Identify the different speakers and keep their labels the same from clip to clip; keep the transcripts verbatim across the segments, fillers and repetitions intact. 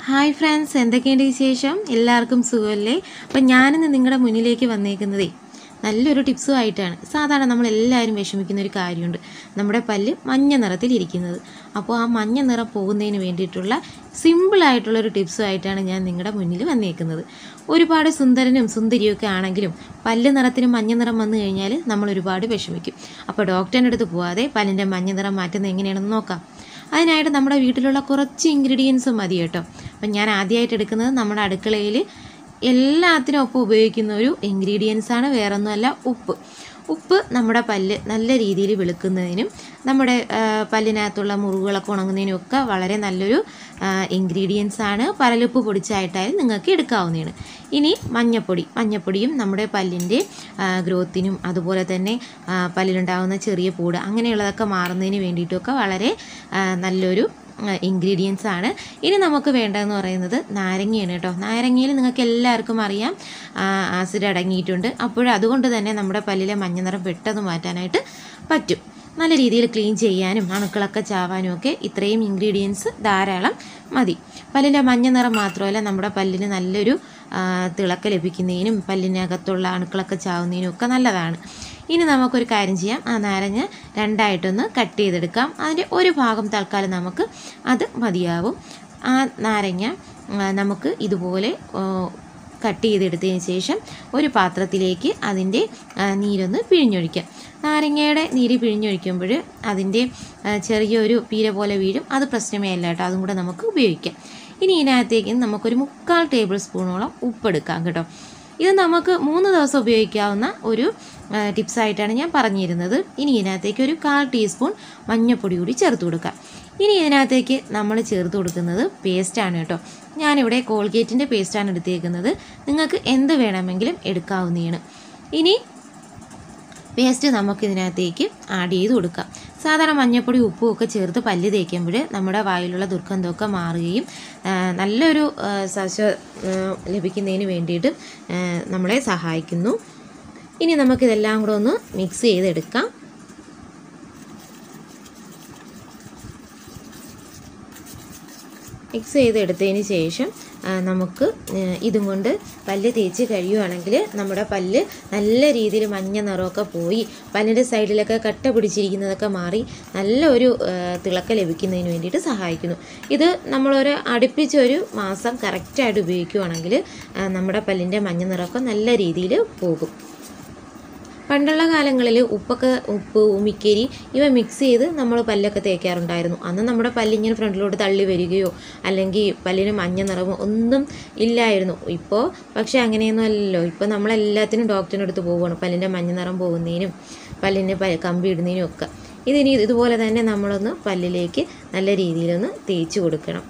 Speaker 1: Hi friends, എന്തൊക്കെയുണ്ട് വിശേഷം? എല്ലാവർക്കും സുഖമല്ലേ? അപ്പം ഞാനിന്ന് നിങ്ങളുടെ മുന്നിലേക്ക് വന്നേക്കുന്നതേ നല്ലൊരു ടിപ്സുമായിട്ടാണ്. സാധാരണ നമ്മളെല്ലാവരും വിഷമിക്കുന്ന ഒരു കാര്യമുണ്ട്, നമ്മുടെ പല്ല് മഞ്ഞ നിറത്തിലിരിക്കുന്നത്. അപ്പോൾ ആ മഞ്ഞ നിറം പോകുന്നതിന് വേണ്ടിയിട്ടുള്ള സിമ്പിളായിട്ടുള്ളൊരു ടിപ്സുമായിട്ടാണ് ഞാൻ നിങ്ങളുടെ മുന്നിൽ വന്നേക്കുന്നത്. ഒരുപാട് സുന്ദരനും സുന്ദരിയൊക്കെ ആണെങ്കിലും പല്ല് നിറത്തിന് മഞ്ഞ നിറം വന്നു കഴിഞ്ഞാൽ നമ്മൾ ഒരുപാട് വിഷമിക്കും. അപ്പോൾ ഡോക്ടറിൻ്റെ അടുത്ത് പോവാതെ പല്ലിൻ്റെ മഞ്ഞ നിറം മാറ്റുന്നത് എങ്ങനെയാണെന്ന് നോക്കാം. അതിനായിട്ട് നമ്മുടെ വീട്ടിലുള്ള കുറച്ച് ഇൻഗ്രീഡിയൻസ് മതി കേട്ടോ. അപ്പം ഞാൻ ആദ്യമായിട്ട് എടുക്കുന്നത് നമ്മുടെ അടുക്കളയിൽ എല്ലാത്തിനും ഒപ്പം ഉപയോഗിക്കുന്ന ഒരു ഇൻഗ്രീഡിയൻസാണ്, വേറൊന്നുമല്ല, ഉപ്പ്. ഉപ്പ് നമ്മുടെ പല്ല് നല്ല രീതിയിൽ വെളുക്കുന്നതിനും നമ്മുടെ പല്ലിനകത്തുള്ള മുറിവുകളൊക്കെ ഉണങ്ങുന്നതിനും ഒക്കെ വളരെ നല്ലൊരു ഇൻഗ്രീഡിയൻസാണ്. പരലുപ്പ് പൊടിച്ചായിട്ടായാലും നിങ്ങൾക്ക് എടുക്കാവുന്നതാണ്. ഇനി മഞ്ഞപ്പൊടി മഞ്ഞപ്പൊടിയും നമ്മുടെ പല്ലിൻ്റെ ഗ്രോത്തിനും അതുപോലെ തന്നെ പല്ലിലുണ്ടാകുന്ന ചെറിയ പൂട് അങ്ങനെയുള്ളതൊക്കെ മാറുന്നതിന് വേണ്ടിയിട്ടൊക്കെ വളരെ നല്ലൊരു ഇൻഗ്രീഡിയൻസ് ആണ്. ഇനി നമുക്ക് വേണ്ടതെന്ന് പറയുന്നത് നാരങ്ങയാണ് കേട്ടോ. നാരങ്ങയിൽ നിങ്ങൾക്ക് എല്ലാവർക്കും അറിയാം ആസിഡ് അടങ്ങിയിട്ടുണ്ട്. അപ്പോൾ അതുകൊണ്ട് തന്നെ നമ്മുടെ പല്ലിലെ മഞ്ഞ നിറം പെട്ടെന്ന് മാറ്റാനായിട്ട് പറ്റും. നല്ല രീതിയിൽ ക്ലീൻ ചെയ്യാനും അണുക്കളൊക്കെ ചാവാനും ഒക്കെ ഇത്രയും ഇൻഗ്രീഡിയൻസ് ധാരാളം മതി. പല്ലിൻ്റെ മഞ്ഞ നിറം മാത്രമല്ല, നമ്മുടെ പല്ലിന് നല്ലൊരു തിളക്കം ലഭിക്കുന്നതിനും പല്ലിനകത്തുള്ള അണുക്കളൊക്കെ ചാവുന്നതിനും ഒക്കെ നല്ലതാണ്. ഇനി നമുക്കൊരു കാര്യം ചെയ്യാം, ആ നാരങ്ങ രണ്ടായിട്ടൊന്ന് കട്ട് ചെയ്തെടുക്കാം. അതിൻ്റെ ഒരു ഭാഗം തൽക്കാലം നമുക്ക് അത് മതിയാവും. ആ നാരങ്ങ നമുക്ക് ഇതുപോലെ കട്ട് ചെയ്തെടുത്തതിന് ശേഷം ഒരു പാത്രത്തിലേക്ക് അതിൻ്റെ നീരൊന്ന് പിഴിഞ്ഞൊഴിക്കാം. നാരങ്ങയുടെ നീര് പിഴിഞ്ഞൊഴിക്കുമ്പോൾ അതിൻ്റെ ചെറിയൊരു പീര പോലെ വീഴും, അത് പ്രശ്നമേ അല്ല കേട്ടോ, അതും കൂടെ നമുക്ക് ഉപയോഗിക്കാം. ഇനി ഇതിനകത്തേക്ക് നമുക്കൊരു മുക്കാൽ ടേബിൾ സ്പൂണോളം ഉപ്പെടുക്കാം കേട്ടോ. ഇത് നമുക്ക് മൂന്ന് ദിവസം ഉപയോഗിക്കാവുന്ന ഒരു ടിപ്സായിട്ടാണ് ഞാൻ പറഞ്ഞിരുന്നത്. ഇനി ഇതിനകത്തേക്ക് ഒരു കാൽ ടീസ്പൂൺ മഞ്ഞൾപ്പൊടി കൂടി ചേർത്ത് കൊടുക്കാം. ഇനി ഇതിനകത്തേക്ക് നമ്മൾ ചേർത്ത് കൊടുക്കുന്നത് പേസ്റ്റാണ് കേട്ടോ. ഞാനിവിടെ കോൾഗേറ്റിൻ്റെ പേസ്റ്റാണ് എടുത്തേക്കുന്നത്. നിങ്ങൾക്ക് എന്ത് വേണമെങ്കിലും എടുക്കാവുന്നതാണ്. ഇനി പേസ്റ്റ് നമുക്കിതിനകത്തേക്ക് ആഡ് ചെയ്ത് കൊടുക്കാം. സാധാരണ മഞ്ഞൾപ്പൊടി ഉപ്പും ഒക്കെ ചേർത്ത് പല്ല് തേക്കുമ്പോൾ നമ്മുടെ വായിലുള്ള ദുർഗന്ധമൊക്കെ മാറുകയും നല്ലൊരു സസ്യ ലഭിക്കുന്നതിന് വേണ്ടിയിട്ട് നമ്മളെ സഹായിക്കുന്നു. ഇനി നമുക്കിതെല്ലാം കൂടെ ഒന്ന് മിക്സ് ചെയ്തെടുക്കാം. മിക്സ് ചെയ്തെടുത്തതിന് ശേഷം നമുക്ക് ഇതും കൊണ്ട് പല്ല് തേച്ച് കഴിയുവാണെങ്കിൽ നമ്മുടെ പല്ല് നല്ല രീതിയിൽ മഞ്ഞ നിറമൊക്കെ പോയി പല്ലിൻ്റെ സൈഡിലൊക്കെ കട്ട പിടിച്ചിരിക്കുന്നതൊക്കെ മാറി നല്ലൊരു തിളക്കം ലഭിക്കുന്നതിന് വേണ്ടിയിട്ട് സഹായിക്കുന്നു. ഇത് നമ്മളൊരു അടുപ്പിച്ചൊരു മാസം കറക്റ്റായിട്ട് ഉപയോഗിക്കുകയാണെങ്കിൽ നമ്മുടെ പല്ലിൻ്റെ മഞ്ഞ നിറമൊക്കെ നല്ല രീതിയിൽ പോകും. പണ്ടുള്ള കാലങ്ങളിൽ ഉപ്പൊക്കെ ഉപ്പ് ഉമിക്കരി ഇവ മിക്സ് ചെയ്ത് നമ്മൾ പല്ലൊക്കെ തേക്കാറുണ്ടായിരുന്നു. അന്ന് നമ്മുടെ പല്ലിങ്ങനെ ഫ്രണ്ടിലോട്ട് തള്ളി വരികയോ അല്ലെങ്കിൽ പല്ലിന് മഞ്ഞ നിറമോ ഒന്നും ഇല്ലായിരുന്നു. ഇപ്പോൾ പക്ഷേ അങ്ങനെയൊന്നും അല്ലല്ലോ. ഇപ്പോൾ നമ്മളെല്ലാത്തിനും ഡോക്ടറിൻ്റെ അടുത്ത് പോവുകയാണ് പല്ലിൻ്റെ മഞ്ഞ നിറം പോകുന്നതിനും പല്ലിന് കമ്പി ഇടുന്നതിനും ഒക്കെ. ഇതിനി ഇതുപോലെ തന്നെ നമ്മളൊന്ന് പല്ലിലേക്ക് നല്ല രീതിയിലൊന്ന് തേച്ച് കൊടുക്കണം.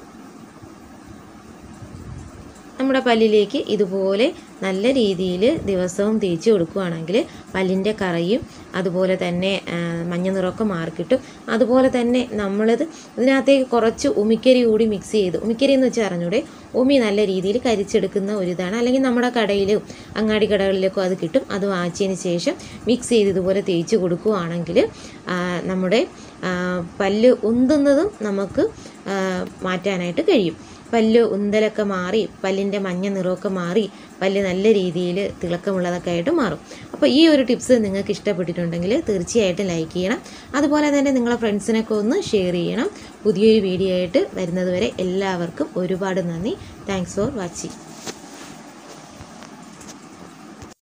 Speaker 1: നമ്മുടെ പല്ലിലേക്ക് ഇതുപോലെ നല്ല രീതിയിൽ ദിവസവും തേച്ച് കൊടുക്കുകയാണെങ്കിൽ പല്ലിൻ്റെ കറയും അതുപോലെ തന്നെ മഞ്ഞ നിറമൊക്കെ മാറിക്കിട്ടും. അതുപോലെ തന്നെ നമ്മളിത് ഇതിനകത്തേക്ക് കുറച്ച് ഉമിക്കരി കൂടി മിക്സ് ചെയ്ത്, ഉമിക്കരി എന്ന് വെച്ചാൽ അറിഞ്ഞൂടെ, ഉമി നല്ല രീതിയിൽ കരിച്ചെടുക്കുന്ന ഒരിതാണ്. അല്ലെങ്കിൽ നമ്മുടെ കടയിലും അങ്ങാടി കടകളിലേക്കും അത് കിട്ടും. അത് വാങ്ങിച്ചതിന് ശേഷം മിക്സ് ചെയ്ത് ഇതുപോലെ തേച്ച് കൊടുക്കുകയാണെങ്കിൽ നമ്മുടെ പല്ല് ഉന്തുന്നതും നമുക്ക് മാറ്റാനായിട്ട് കഴിയും. പല്ല് ഉന്തലൊക്കെ മാറി പല്ലിൻ്റെ മഞ്ഞ നിറമൊക്കെ മാറി പല്ല് നല്ല രീതിയിൽ തിളക്കമുള്ളതൊക്കെ ആയിട്ട് മാറും. അപ്പോൾ ഈ ഒരു ടിപ്സ് നിങ്ങൾക്ക് ഇഷ്ടപ്പെട്ടിട്ടുണ്ടെങ്കിൽ തീർച്ചയായിട്ടും ലൈക്ക് ചെയ്യണം. അതുപോലെ തന്നെ നിങ്ങളെ ഫ്രണ്ട്സിനൊക്കെ ഒന്ന് ഷെയർ ചെയ്യണം. പുതിയൊരു വീഡിയോ ആയിട്ട് വരുന്നത് വരെ എല്ലാവർക്കും ഒരുപാട് നന്ദി. Thanks for watching.